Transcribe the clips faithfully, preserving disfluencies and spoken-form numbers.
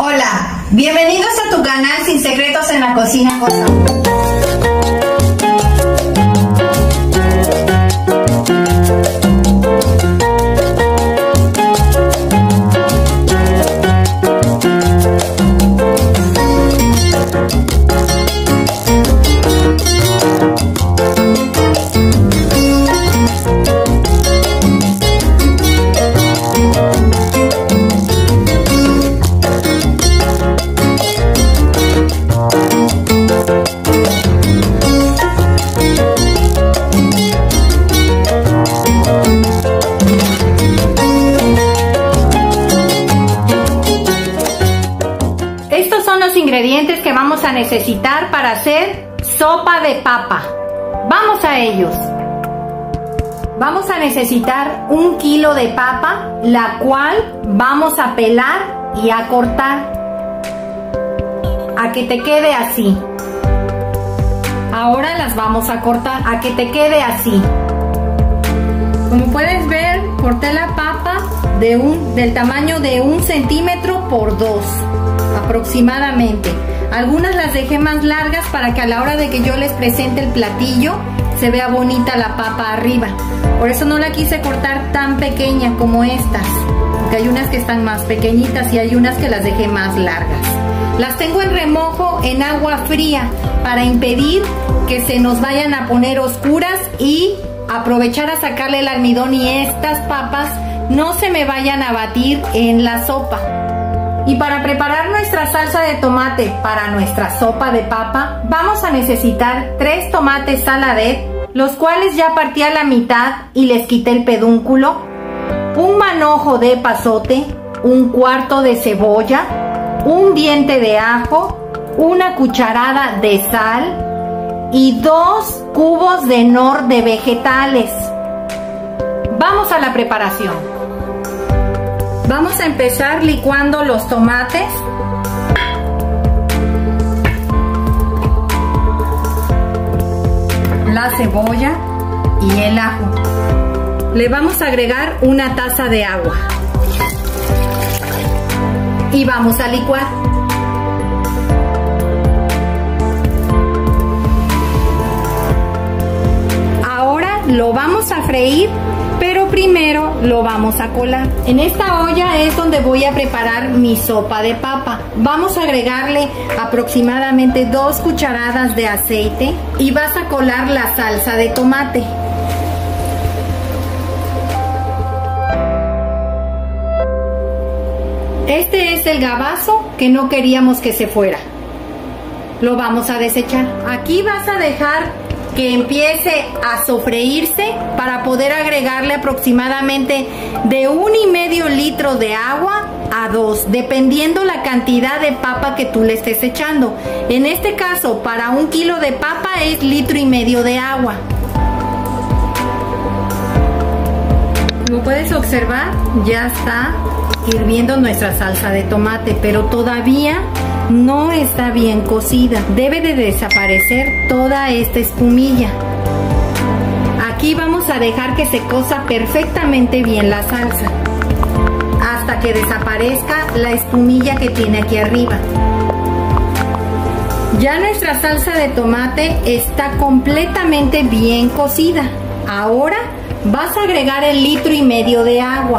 Hola, bienvenidos a tu canal Sin Secretos en la Cocina con Saúl. Ingredientes que vamos a necesitar para hacer sopa de papa. Vamos a ellos. Vamos a necesitar un kilo de papa, la cual vamos a pelar y a cortar a que te quede así. Ahora las vamos a cortar a que te quede así. Como puedes ver, corté la papa de un, del tamaño de un centímetro por dos aproximadamente. Algunas las dejé más largas para que a la hora de que yo les presente el platillo se vea bonita la papa arriba. Por eso no la quise cortar tan pequeña como estas, porque hay unas que están más pequeñitas y hay unas que las dejé más largas. Las tengo en remojo en agua fría para impedir que se nos vayan a poner oscuras y aprovechar a sacarle el almidón y estas papas no se me vayan a batir en la sopa. Y para preparar nuestra salsa de tomate para nuestra sopa de papa, vamos a necesitar tres tomates saladet, los cuales ya partí a la mitad y les quité el pedúnculo, un manojo de epazote, un cuarto de cebolla, un diente de ajo, una cucharada de sal y dos cubos de nor de vegetales. Vamos a la preparación. Vamos a empezar licuando los tomates. La cebolla y el ajo. Le vamos a agregar una taza de agua. Y vamos a licuar. Ahora lo vamos a freír, pero primero lo vamos a colar. En esta olla es donde voy a preparar mi sopa de papa. Vamos a agregarle aproximadamente dos cucharadas de aceite y vas a colar la salsa de tomate. Este es el gabazo que no queríamos que se fuera. Lo vamos a desechar. Aquí vas a dejar que empiece a sofreírse para poder agregarle aproximadamente de un y medio litro de agua a dos, dependiendo la cantidad de papa que tú le estés echando. En este caso, para un kilo de papa es litro y medio de agua. Como puedes observar, ya está hirviendo nuestra salsa de tomate, pero todavía no está bien cocida. Debe de desaparecer toda esta espumilla. Aquí vamos a dejar que se cosa perfectamente bien la salsa hasta que desaparezca la espumilla que tiene aquí arriba. Ya nuestra salsa de tomate está completamente bien cocida. Ahora vas a agregar el litro y medio de agua.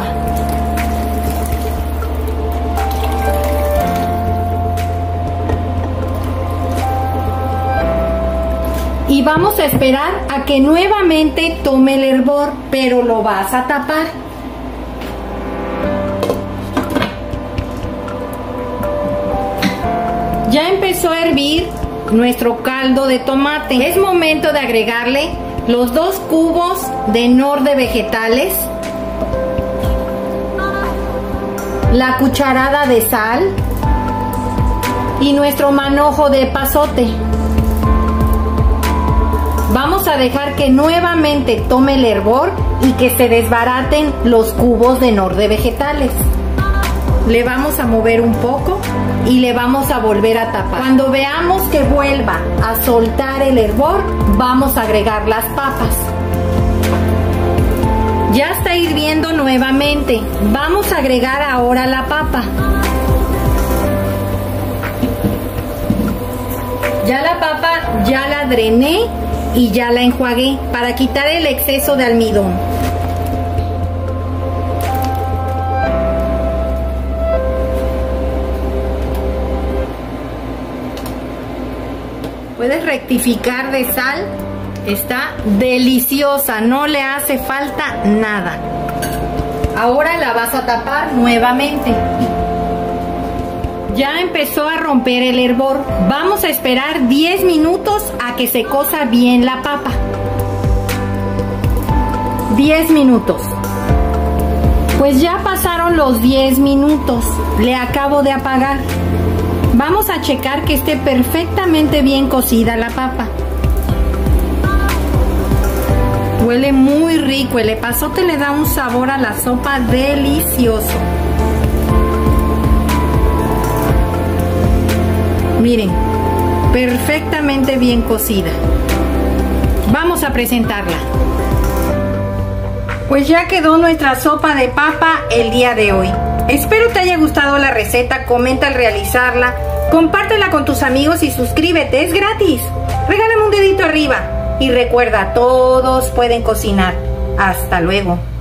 Y vamos a esperar a que nuevamente tome el hervor, pero lo vas a tapar. Ya empezó a hervir nuestro caldo de tomate. Es momento de agregarle los dos cubos de nor de vegetales, la cucharada de sal y nuestro manojo de epazote. Vamos a dejar que nuevamente tome el hervor y que se desbaraten los cubos de nor de vegetales. Le vamos a mover un poco y le vamos a volver a tapar. Cuando veamos que vuelva a soltar el hervor, vamos a agregar las papas. Ya está hirviendo nuevamente. Vamos a agregar ahora la papa. Ya la papa ya la drené y ya la enjuagué para quitar el exceso de almidón. Puedes rectificar de sal. Está deliciosa, no le hace falta nada. Ahora la vas a tapar nuevamente. Ya empezó a romper el hervor. Vamos a esperar diez minutos a que se cosa bien la papa. diez minutos. Pues ya pasaron los diez minutos. Le acabo de apagar. Vamos a checar que esté perfectamente bien cocida la papa. Huele muy rico. El epazote le da un sabor a la sopa delicioso. Miren, perfectamente bien cocida. Vamos a presentarla. Pues ya quedó nuestra sopa de papa el día de hoy. Espero te haya gustado la receta, comenta al realizarla, compártela con tus amigos y suscríbete, es gratis. Regálame un dedito arriba y recuerda, todos pueden cocinar. Hasta luego.